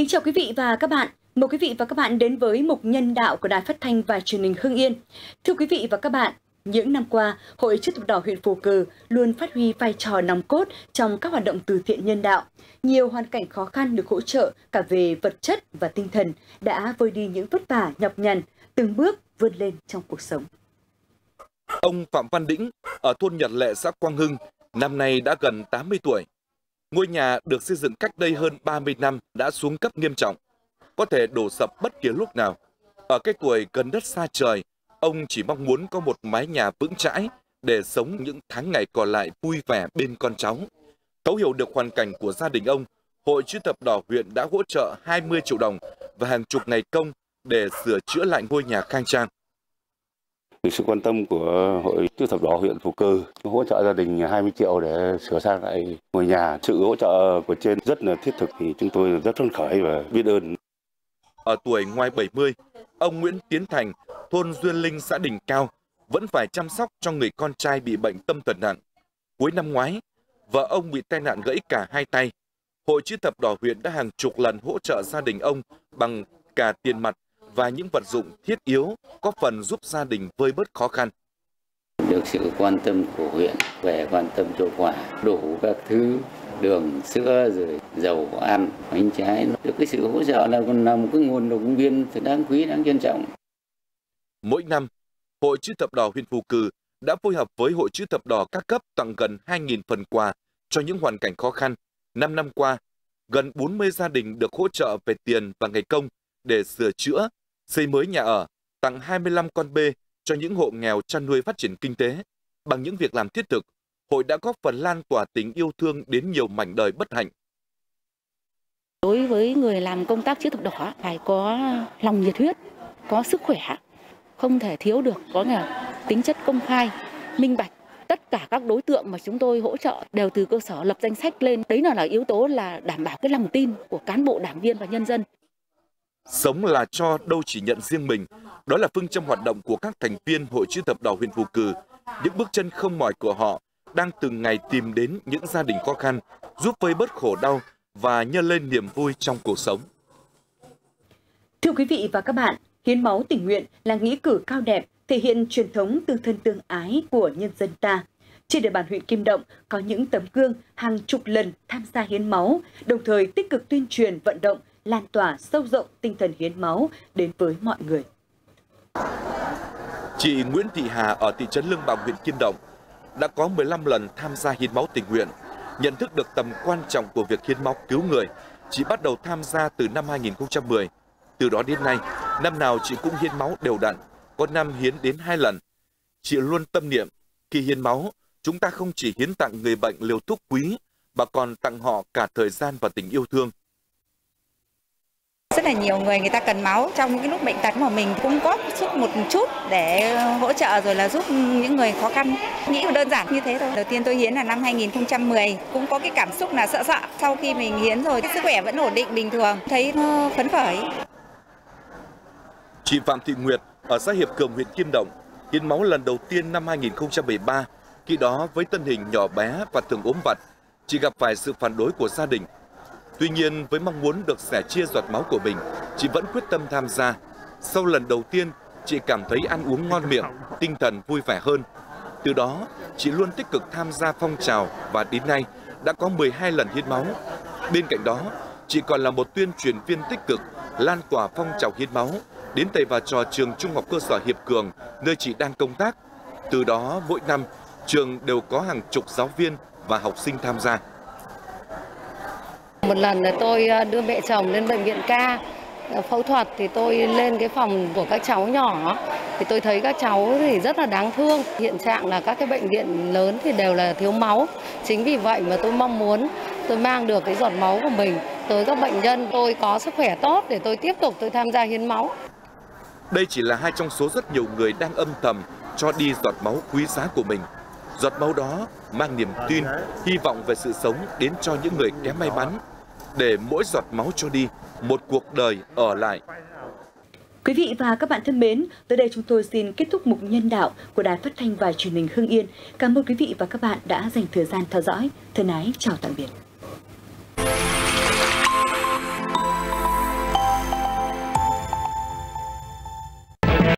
chào quý vị và các bạn. Mời quý vị và các bạn đến với mục nhân đạo của Đài Phát thanh và Truyền hình Hưng Yên. Thưa quý vị và các bạn, những năm qua, Hội Chữ thập đỏ huyện Phù Cử luôn phát huy vai trò nòng cốt trong các hoạt động từ thiện nhân đạo. Nhiều hoàn cảnh khó khăn được hỗ trợ cả về vật chất và tinh thần đã vơi đi những vất vả nhọc nhằn, từng bước vươn lên trong cuộc sống. Ông Phạm Văn Đĩnh ở thôn Nhật Lệ, xã Quang Hưng, năm nay đã gần 80 tuổi. Ngôi nhà được xây dựng cách đây hơn 30 năm đã xuống cấp nghiêm trọng, có thể đổ sập bất kỳ lúc nào. Ở cái tuổi gần đất xa trời, ông chỉ mong muốn có một mái nhà vững chãi để sống những tháng ngày còn lại vui vẻ bên con cháu. Thấu hiểu được hoàn cảnh của gia đình ông, Hội Chữ thập đỏ huyện đã hỗ trợ 20 triệu đồng và hàng chục ngày công để sửa chữa lại ngôi nhà khang trang. Sự quan tâm của Hội Chữ thập đỏ huyện Phù Cử hỗ trợ gia đình 20 triệu để sửa sang lại ngôi nhà. Sự hỗ trợ của trên rất là thiết thực thì chúng tôi rất phấn khởi và biết ơn. Ở tuổi ngoài 70, ông Nguyễn Tiến Thành, thôn Duyên Linh, xã Đình Cao vẫn phải chăm sóc cho người con trai bị bệnh tâm thần nặng. Cuối năm ngoái, vợ ông bị tai nạn gãy cả hai tay. Hội Chữ thập đỏ huyện đã hàng chục lần hỗ trợ gia đình ông bằng cả tiền mặt và những vật dụng thiết yếu, góp phần giúp gia đình vơi bớt khó khăn. Được sự quan tâm của huyện về quan tâm cho quả, đủ các thứ, đường, sữa, rồi dầu ăn, bánh trái. Được cái sự hỗ trợ là còn là một cái nguồn động viên đáng quý, đáng trân trọng. Mỗi năm, Hội Chữ thập đỏ huyện Phù Cử đã phối hợp với Hội Chữ thập đỏ các cấp tặng gần 2.000 phần quà cho những hoàn cảnh khó khăn. 5 năm qua, gần 40 gia đình được hỗ trợ về tiền và ngày công để sửa chữa, xây mới nhà ở, tặng 25 con bê cho những hộ nghèo chăn nuôi phát triển kinh tế. Bằng những việc làm thiết thực, hội đã góp phần lan tỏa tình yêu thương đến nhiều mảnh đời bất hạnh. Đối với người làm công tác chữ thập đỏ phải có lòng nhiệt huyết, có sức khỏe, không thể thiếu được, có tính chất công khai, minh bạch. Tất cả các đối tượng mà chúng tôi hỗ trợ đều từ cơ sở lập danh sách lên. Đấy là yếu tố là đảm bảo cái lòng tin của cán bộ, đảng viên và nhân dân. Sống là cho, đâu chỉ nhận riêng mình. Đó là phương châm hoạt động của các thành viên Hội Chữ thập đỏ huyện Phù Cử. Những bước chân không mỏi của họ đang từng ngày tìm đến những gia đình khó khăn, giúp vơi bớt khổ đau và nhân lên niềm vui trong cuộc sống. Thưa quý vị và các bạn, hiến máu tình nguyện là nghĩa cử cao đẹp, thể hiện truyền thống tương thân tương ái của nhân dân ta. Trên địa bàn huyện Kim Động có những tấm gương hàng chục lần tham gia hiến máu, đồng thời tích cực tuyên truyền vận động, lan tỏa sâu rộng tinh thần hiến máu đến với mọi người. Chị Nguyễn Thị Hà ở thị trấn Lương Bằng, huyện Kim Động đã có 15 lần tham gia hiến máu tình nguyện. Nhận thức được tầm quan trọng của việc hiến máu cứu người, chị bắt đầu tham gia từ năm 2010. Từ đó đến nay, năm nào chị cũng hiến máu đều đặn, có năm hiến đến 2 lần. Chị luôn tâm niệm, khi hiến máu, chúng ta không chỉ hiến tặng người bệnh liều thuốc quý, mà còn tặng họ cả thời gian và tình yêu thương. Rất là nhiều người ta cần máu trong những lúc bệnh tật mà mình cũng góp sức một chút để hỗ trợ rồi là giúp những người khó khăn. Nghĩ đơn giản như thế thôi. Đầu tiên tôi hiến là năm 2010, cũng có cái cảm xúc là sợ. Sau khi mình hiến rồi, sức khỏe vẫn ổn định bình thường, thấy phấn khởi. Chị Phạm Thị Nguyệt ở xã Hiệp Cường, huyện Kim Động hiến máu lần đầu tiên năm 2013. Khi đó với thân hình nhỏ bé và thường ốm vặt, chị gặp phải sự phản đối của gia đình. Tuy nhiên, với mong muốn được sẻ chia giọt máu của mình, chị vẫn quyết tâm tham gia. Sau lần đầu tiên, chị cảm thấy ăn uống ngon miệng, tinh thần vui vẻ hơn. Từ đó, chị luôn tích cực tham gia phong trào và đến nay đã có 12 lần hiến máu. Bên cạnh đó, chị còn là một tuyên truyền viên tích cực, lan tỏa phong trào hiến máu đến thầy và trò trường Trung học cơ sở Hiệp Cường, nơi chị đang công tác. Từ đó, mỗi năm, trường đều có hàng chục giáo viên và học sinh tham gia. Một lần là tôi đưa mẹ chồng lên bệnh viện ca phẫu thuật thì tôi lên cái phòng của các cháu nhỏ thì tôi thấy các cháu thì rất là đáng thương. Hiện trạng là các cái bệnh viện lớn thì đều là thiếu máu. Chính vì vậy mà tôi mong muốn tôi mang được cái giọt máu của mình tới các bệnh nhân, tôi có sức khỏe tốt để tôi tiếp tục tôi tham gia hiến máu. Đây chỉ là hai trong số rất nhiều người đang âm thầm cho đi giọt máu quý giá của mình. Giọt máu đó mang niềm tin, hy vọng về sự sống đến cho những người kém may mắn, để mỗi giọt máu cho đi, một cuộc đời ở lại. Quý vị và các bạn thân mến, tới đây chúng tôi xin kết thúc mục nhân đạo của Đài Phát thanh và Truyền hình Hưng Yên. Cảm ơn quý vị và các bạn đã dành thời gian theo dõi. Thân ái chào tạm biệt.